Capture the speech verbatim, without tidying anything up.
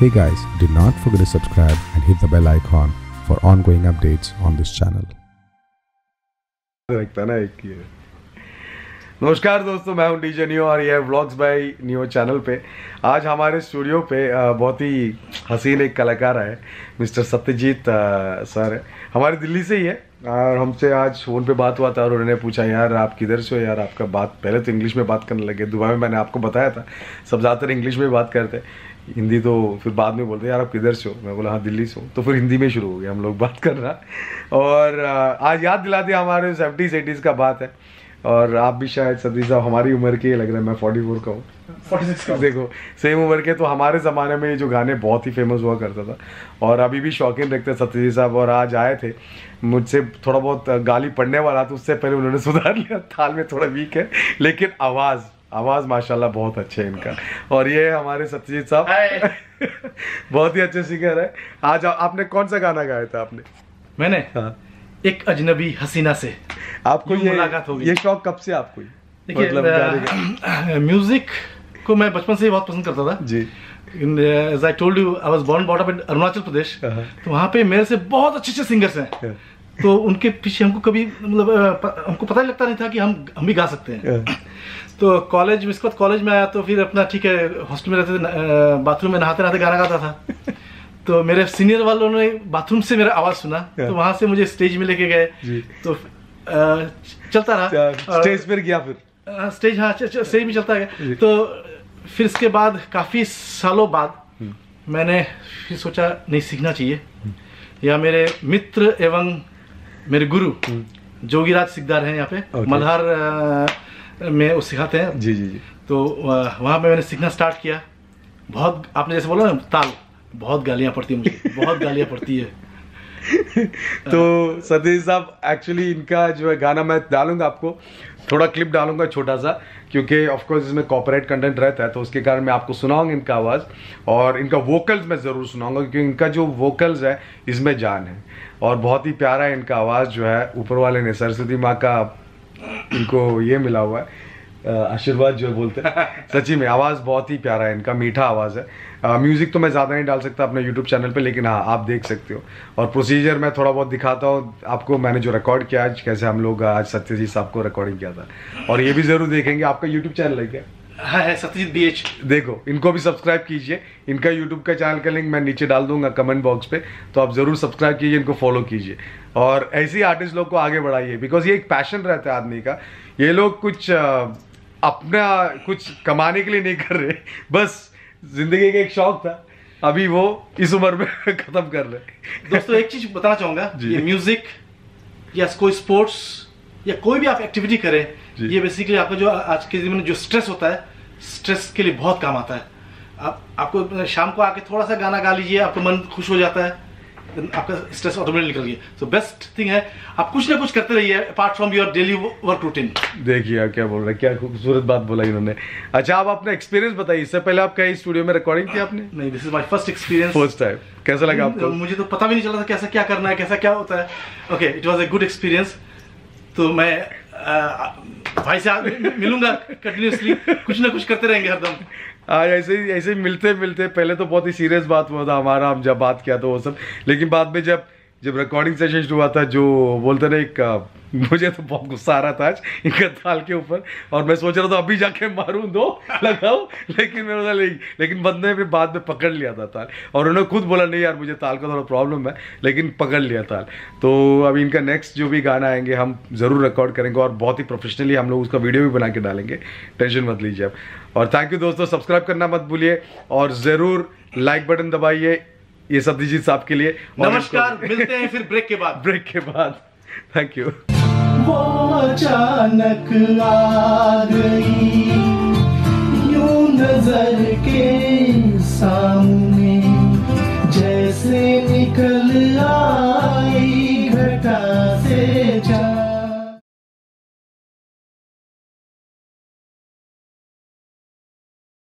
Hey guys, do not forget to subscribe and hit the bell icon for ongoing updates on this channel. नमस्कार दोस्तों, मैं हूं DJ neo और ये है व्लॉग्स बाय नियो चैनल पे। आज हमारे स्टूडियो पे बहुत ही हसीन एक कलाकार है, मिस्टर सत्यजीत सर है, हमारी दिल्ली से ही है। और हमसे आज फ़ोन पे बात हुआ था और उन्होंने पूछा यार आप किधर से हो यार, आपका बात पहले तो इंग्लिश में बात करने लगे। दुबई में मैंने आपको बताया था सब ज़्यादातर इंग्लिश में बात करते, हिंदी तो फिर बाद में बोलते यार आप किधर से हो। मैं बोला हाँ दिल्ली से हो, तो फिर हिंदी में शुरू हो गया हम लोग बात करना। और आज याद दिला दिया हमारे सेवेंटीज़ एटीज़ का बात है। और आप भी शायद सदी साहब हमारी उम्र के लग रहा है, मैं फोर्टी फोर का हूँ, फोर्टी सिक्स का, देखो सेम उम्र के। तो हमारे ज़माने में ये जो गाने बहुत ही फेमस हुआ करता था और अभी भी शौकीन रखते सत्यजीत साहब। और आज आए थे, मुझसे थोड़ा बहुत गाली पड़ने वाला तो उससे पहले उन्होंने सुधार लिया, ताल में थोड़ा वीक है लेकिन आवाज़ आवाज़ माशाल्लाह बहुत अच्छे है इनका। और ये हमारे सत्यजीत साहब बहुत ही अच्छे सिंगर है। आज आपने कौन सा गाना गाया था आपने? मैंने हाँ। एक अजनबी हसीना से आपको ये मुलाकात होगी। ये शौक कब से आपको? देखिए मतलब म्यूजिक को मैं बचपन से ही बहुत पसंद करता था जी। As I told you, I was born brought up in Arunachal Pradesh. तो वहाँ पे मेरे से बहुत अच्छे अच्छे सिंगर्स हैं, तो उनके पीछे हमको कभी मतलब हमको पता ही लगता नहीं था कि हम हम भी गा सकते हैं। तो कॉलेज में, इसके बाद कॉलेज में आया तो फिर अपना ठीक है हॉस्टल में रहते थे, बाथरूम में नहाते नहाते गाना गाता था। तो मेरे सीनियर वालों ने बाथरूम से मेरा आवाज़ सुना, तो वहाँ से मुझे स्टेज में लेके गए, तो आ, चलता रहा। स्टेज पर गया फिर स्टेज, हाँ स्टेज में चलता गया। तो फिर इसके बाद काफ़ी सालों बाद मैंने फिर सोचा नहीं सीखना चाहिए, या मेरे मित्र एवं मेरे गुरु जोगीराज सिकदार हैं यहाँ पे मल्हार में, वो सिखाते हैं जी जी जी। तो वहाँ पे मैंने सीखना स्टार्ट किया। बहुत आपने जैसे बोला ना ताल, बहुत गालियाँ पड़ती है मुझे, बहुत गालियाँ पड़ती है। तो सतीश साहब एक्चुअली इनका जो है गाना मैं डालूंगा, आपको थोड़ा क्लिप डालूंगा छोटा सा, क्योंकि ऑफ कोर्स इसमें कॉपीराइट कंटेंट रहता है, तो उसके कारण मैं आपको सुनाऊंगा इनका आवाज़। और इनका वोकल्स मैं ज़रूर सुनाऊंगा, क्योंकि इनका जो वोकल्स है इसमें जान है और बहुत ही प्यारा है इनका आवाज़ जो है। ऊपर वाले ने सरस्वती माँ का इनको ये मिला हुआ है आशीर्वाद जो बोलते हैं। सच्ची में आवाज़ बहुत ही प्यारा है इनका, मीठा आवाज़ है। म्यूज़िक तो मैं ज़्यादा नहीं डाल सकता अपने यूट्यूब चैनल पे, लेकिन हाँ आप देख सकते हो। और प्रोसीजर मैं थोड़ा बहुत दिखाता हूँ आपको, मैंने जो रिकॉर्ड किया आज, कैसे हम लोग आज सत्यजीत साहब को रिकॉर्डिंग किया था। और ये भी ज़रूर देखेंगे। आपका यूट्यूब चैनल है क्या? हाँ है, सत्यजीत बी एच। देखो इनको भी सब्सक्राइब कीजिए, इनका यूट्यूब का चैनल का लिंक मैं नीचे डाल दूंगा कमेंट बॉक्स पे, तो आप ज़रूर सब्सक्राइब कीजिए, इनको फॉलो कीजिए और ऐसे ही आर्टिस्ट लोग को आगे बढ़ाइए, बिकॉज ये एक पैशन रहता है आदमी का। ये लोग कुछ अपना कुछ कमाने के लिए नहीं कर रहे, बस जिंदगी का एक शौक था, अभी वो इस उम्र में खत्म कर रहे। दोस्तों एक चीज बताना चाहूंगा, ये म्यूजिक या कोई स्पोर्ट्स या कोई भी आप एक्टिविटी करें, ये बेसिकली आपका जो आज के जीवन में जो स्ट्रेस होता है, स्ट्रेस के लिए बहुत काम आता है। आप आपको शाम को आके थोड़ा सा गाना गा लीजिए, आपका मन खुश हो जाता है, आपका स्ट्रेस ऑटोमेटिक निकल गया। सो बेस्ट थिंग है आप कुछ ना कुछ करते रहिए apart from your daily work routine. देखिए क्या बोल रहे हैं, क्या खूबसूरत बात बोला इन्होंने। अच्छा आप अपना एक्सपीरियंस बताइए, इससे पहले आप कहीं स्टूडियो में रिकॉर्डिंग की आपने? नहीं, this is my first experience, first time. कैसा लगा आपको? मुझे तो पता भी नहीं चला था कैसा क्या करना है, कैसा क्या होता है। Okay, it was a good experience. तो मैं आ, भाई से मिलूंगा कंटिन्यूसली, कुछ ना कुछ करते रहेंगे हरदम। आज ऐसे ही ऐसे ही मिलते मिलते, पहले तो बहुत ही सीरियस बात हुआ था हमारा, हम जब बात किया तो वो सब, लेकिन बाद में जब जब रिकॉर्डिंग सेशन शुरू हुआ था, जो बोलते ना एक, मुझे तो बहुत गुस्सा आ रहा था आज इनका ताल के ऊपर, और मैं सोच रहा था अभी जाके मारूं दो लगाऊं, लेकिन मेरे नहीं, लेकिन बंदे ने फिर बाद में पकड़ लिया था ताल, और उन्होंने खुद बोला नहीं यार मुझे ताल का थोड़ा प्रॉब्लम है, लेकिन पकड़ लिया ताल। तो अभी इनका नेक्स्ट जो भी गाना आएंगे हम ज़रूर रिकॉर्ड करेंगे और बहुत ही प्रोफेशनली हम लोग उसका वीडियो भी बना के डालेंगे, टेंशन मत लीजिए आप। और थैंक यू दोस्तों, सब्सक्राइब करना मत भूलिए और ज़रूर लाइक बटन दबाइए ये सत्यजीत साहब के लिए। नमस्कार, मिलते हैं फिर ब्रेक के बाद। ब्रेक के बाद थैंक यू। वो अचानक आ गई यूं नजर के सामने।